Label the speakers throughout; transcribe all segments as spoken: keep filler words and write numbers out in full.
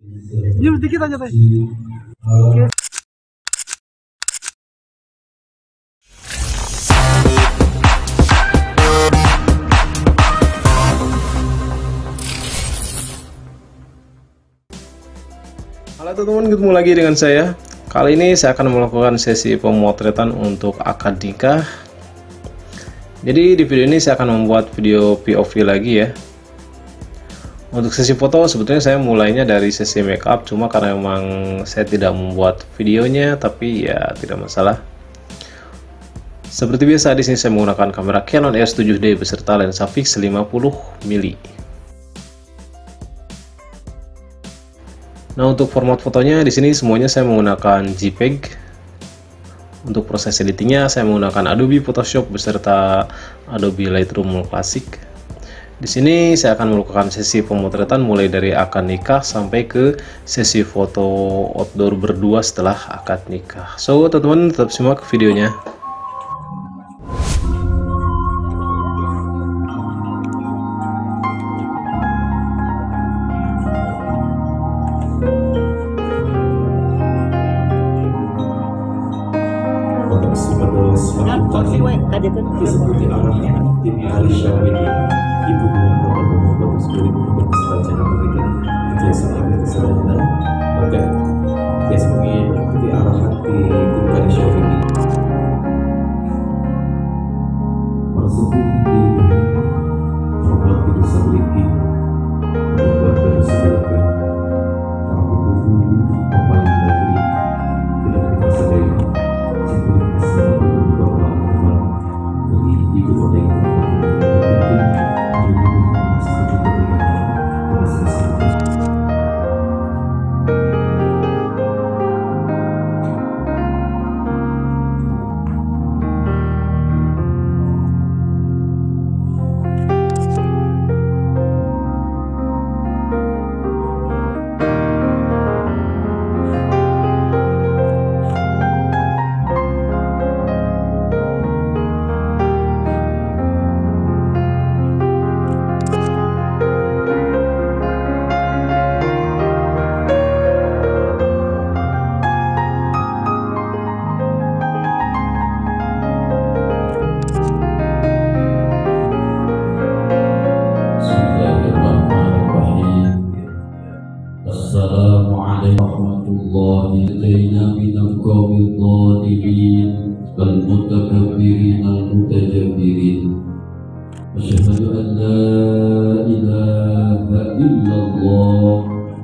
Speaker 1: Diam dikit aja teh. Oke.
Speaker 2: Halo teman-teman, ketemu lagi dengan saya. Kali ini saya akan melakukan sesi pemotretan untuk akad nikah. Jadi di video ini saya akan membuat video P O V lagi ya. Untuk sesi foto sebetulnya saya mulainya dari sesi make up, cuma karena memang saya tidak membuat videonya, tapi ya tidak masalah. Seperti biasa di sini saya menggunakan kamera Canon E O S tujuh D beserta lensa fix lima puluh milimeter. Nah, untuk format fotonya di sini semuanya saya menggunakan JPEG. Untuk proses editingnya saya menggunakan Adobe Photoshop beserta Adobe Lightroom Classic. Di sini saya akan melakukan sesi pemotretan mulai dari akad nikah sampai ke sesi foto outdoor berdua setelah akad nikah. So, teman-teman tetap simak videonya.
Speaker 3: Seperti arahnya tim Alisha Widi ibu merupakan pembuat sebagai pembuat sebagian memberikan kerjasama dan kesadaran maka biasa mengikuti arahan di tim Alisha Widi tersebut di membuat disability membuat disability para guru pemain negeri tidak kita sadari seperti kesadaran bahwa itu oleh المتكبرين المتجبرين أشهد أن لا إله إلا الله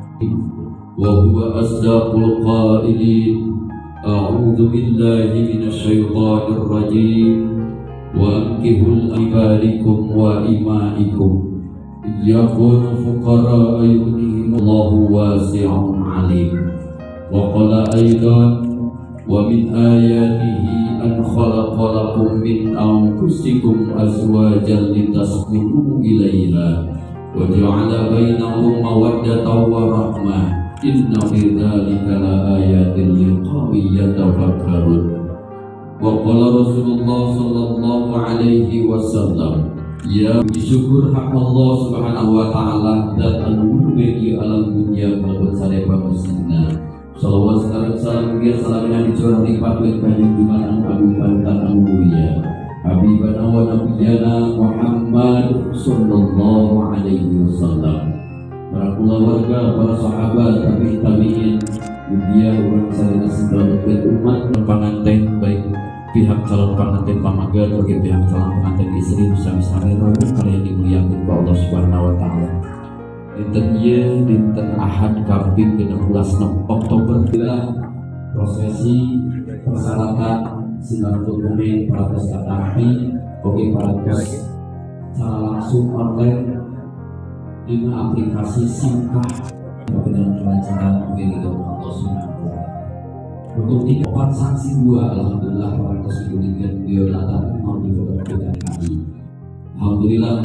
Speaker 3: وهو أصدق القائلين أعوذ بالله من الشيطان الرجيم وأنكحوا لأولادكم وإمائكم إن يكونوا فقراء يغنيهم الله واسع عليم وقال أيضا ومن آياته أن خلق لكم من أنفسكم أزواجا لتسكنوا إليها وجعل بينكم مودة ورحمة إن في ذلك لآيات لقوم يتفكرون وقال رسول الله صلى الله عليه وسلم ya syukur hak Allah subhanahu wa ta'ala dan al-wujud bagi alam dunia walaupun sadaya bamusina. Salawat sekarang salam dia salamnya dicurah di patut kanjeng Jumat agung panutan anu mulia Habibana wa nabiyana Muhammad sallallahu alaihi wasallam. Para keluarga, para sahabat, tabi'in tabi'in, dia orang sadaya sedaya umat pengantin baik pihak calon pengantin pamagar bagi pihak calon pengantin istri sami-sami rawuh kalian dimuliakan oleh Allah Subhanahu wa taala. Dinten ieu dinten Ahad Kaping enam belas Oktober bila prosesi persyaratan sinar dokumen paratos katapi oke paratos secara langsung online dengan aplikasi Simkah dengan kelancaran begitu Allah Subhanahu wa taala. Untuk tiga empat saksi dua alhamdulillah paratos diberikan biodata mau difotokopikan kami. Alhamdulillah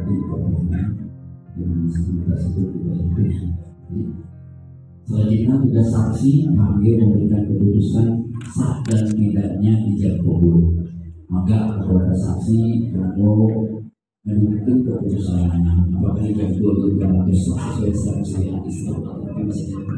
Speaker 3: selanjutnya tugas saksi kami memberikan keputusan sah dan tidaknya ijab kabul. Maka kepada saksi kalau menentukan keputusannya apakah ijab kabul berlaku sesuai status yang Islam atau masih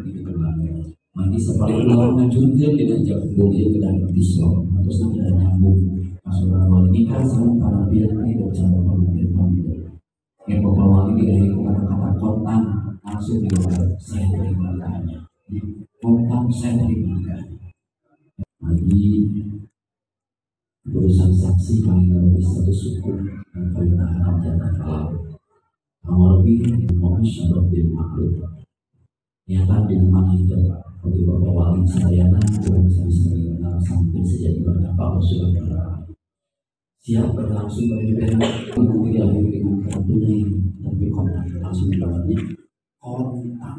Speaker 3: Nanti sepaling pulau ngajurkan tidak jauh boleh ke dalam pisau atau sudah nyambung masalah wali nikah sama para pihak ini dan cara pemimpin pemimpin yang bapak wali diakhiri kata-kata kontan langsung dijawab saya terima nikahnya kontan saya terima nikahnya. Lagi berusaha saksi kami lebih satu suku dan kami haram jannah alam amal lebih mohon syarab bin makhluk nyata dengan mana itu bagi bapak wali sadayana bukan bisa bisa mengenal sampai sejati berkata Allah subhanahu wa ta'ala siap berlangsung pada juga nanti diakhiri dengan kata tunai tapi kontak langsung dilawannya kontak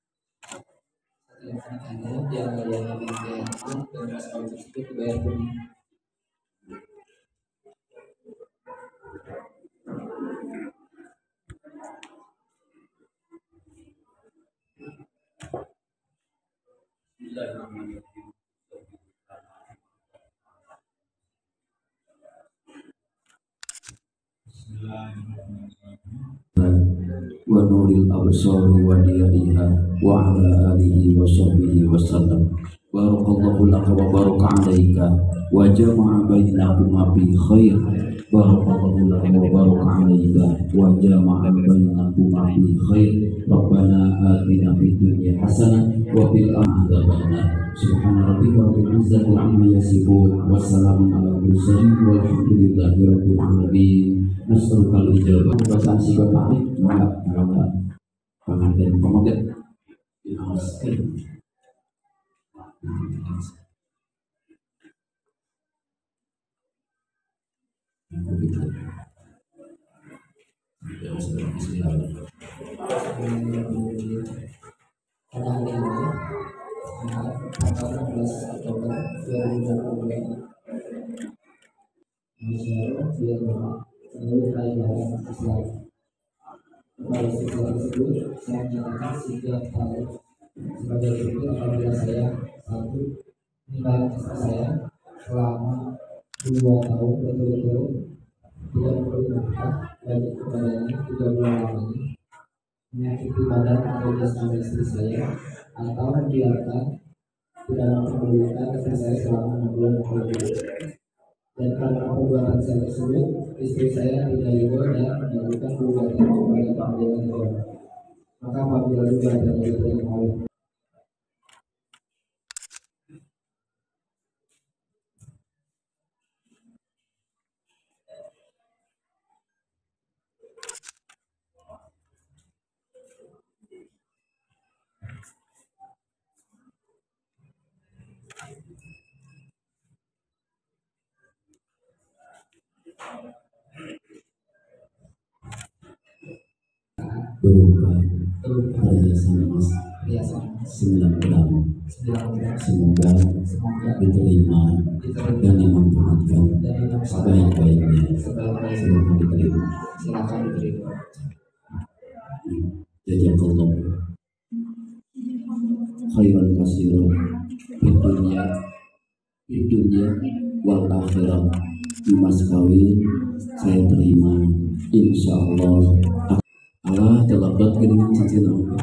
Speaker 4: yang yang yang yang dan respon tersebut dibayar tunai.
Speaker 3: wa nuril absari wa diyaiha wa ala alihi wa sahbihi wa sallam barakallahu laka wa baraka alaika wa jama'a bainakuma bi khair barakallahu laka wa baraka alaika wa jama'a bainakuma bi khair rabbana atina fid dunya hasanah wa fil akhirati subhana rabbika rabbil izzati amma yasifun wa salamun ala mursalin walhamdulillahi rabbil alamin. Nasrul ijabah bahasa sikap tarik maka maka pengantin pemoget dihaluskan
Speaker 4: Pada hari ini, tanggal enam belas Oktober dua ribu dua puluh dua, Masyarakat Tiongkok menurut ajaran Islam. Pada siswa tersebut, saya menyatakan sikap tarik sebagai berikut apabila saya satu meninggalkan istri saya selama dua tahun berturut-turut tidak perlu nafkah bagi kepadanya tiga bulan lamanya, menyakiti badan atau jasmani istri saya, atau membiarkan tidak memperdulikan istri saya selama enam bulan berturut-turut. Dan karena perbuatan saya tersebut, istri saya tidak ridho dan mengajukan gugatan kepada pengadilan negeri. Maka apabila gugatan diterima oleh
Speaker 3: berupa perhiasan emas
Speaker 4: perhiasan
Speaker 3: sembilan gram
Speaker 4: sembilan bulan
Speaker 3: semoga
Speaker 4: semoga
Speaker 3: diterima
Speaker 4: diterima
Speaker 3: dan dimanfaatkan
Speaker 4: dan dimanfaatkan
Speaker 3: sebaik-baiknya.
Speaker 4: sebaik-baiknya.
Speaker 3: Silakan diterima.
Speaker 4: Silakan diterima.
Speaker 3: Jazakallah khairan katsiran fid dunya fid dunya wal akhirah. Mas kawin saya terima insyaallah. Allah terlambat dengan saksi nama.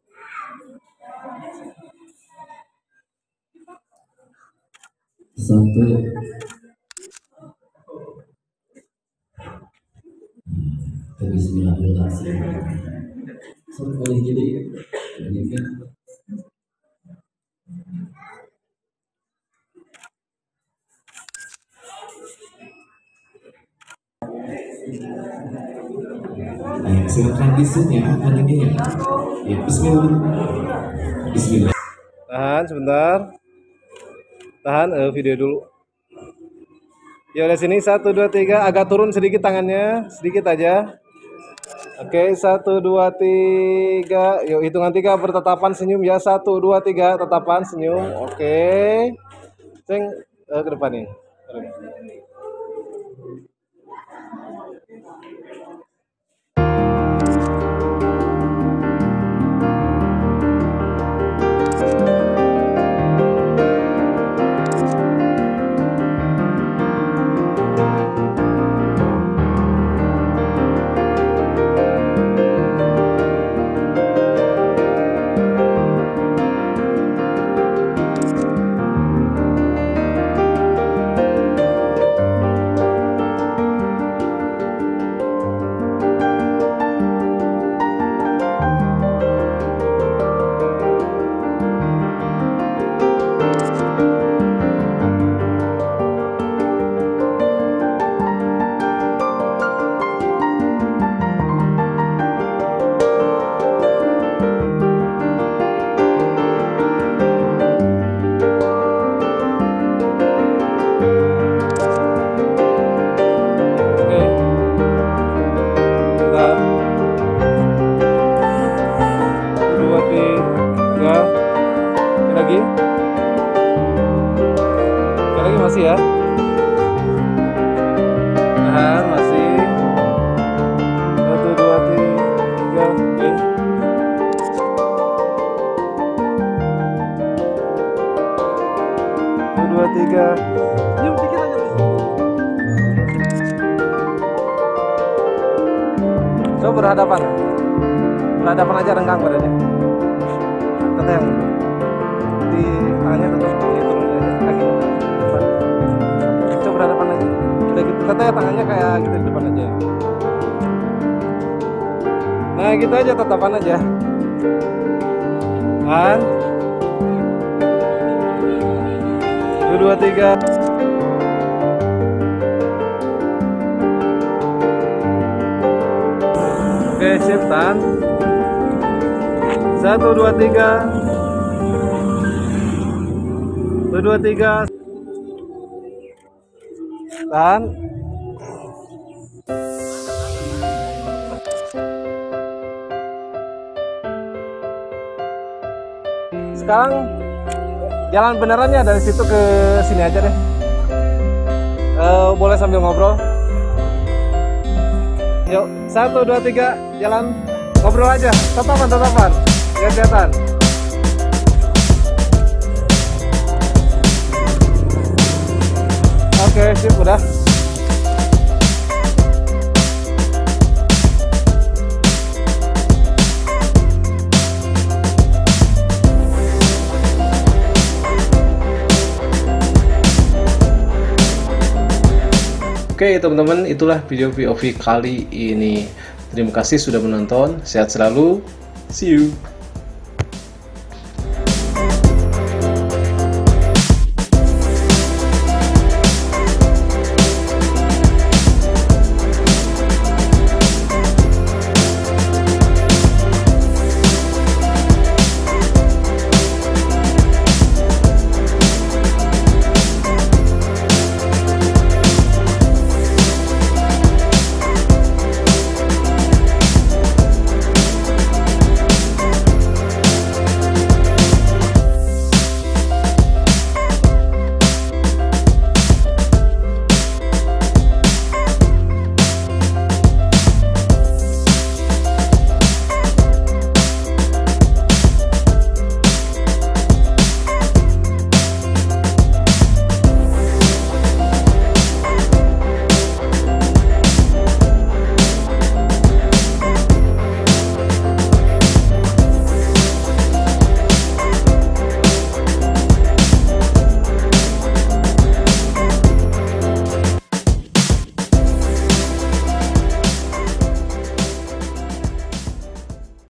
Speaker 3: Satu Bismillahirrahmanirrahim. So boleh jadi ini kan
Speaker 5: ya, silakan isunya hari ini ya. Ya, Bismillah. Bismillah.
Speaker 2: Tahan sebentar. Tahan eh, video dulu. Ya udah sini satu dua tiga agak turun sedikit tangannya, sedikit aja. Oke, satu dua tiga. Yuk hitungan tiga bertatapan senyum ya. Satu dua tiga tatapan senyum. Oke. Ceng eh, ke depan nih. masih ya. Tahan, masih. Satu, dua, tiga, oke. Satu, dua, tiga.
Speaker 1: Diam dikit aja teh.
Speaker 2: Coba berhadapan. Berhadapan aja, renggang badannya. Kata yang di tangannya tetap ini turun aja, kaki depan. Coba berhadapan aja. Udah gitu, katanya tangannya kayak gitu di depan aja. Nah gitu aja, tatapan aja. Kan? Satu, dua, tiga. Oke, sip, tahan. Satu, dua, tiga. Satu, dua, tiga. Tahan. Sekarang jalan benerannya dari situ ke sini aja deh. Uh, boleh sambil ngobrol. Yuk, satu, dua, tiga, jalan ngobrol aja. Tatapan, tatapan, lihat-lihatan. Oke, sip, udah. Oke teman-teman, itulah video P O V kali ini. Terima kasih sudah menonton. Sehat selalu. See you.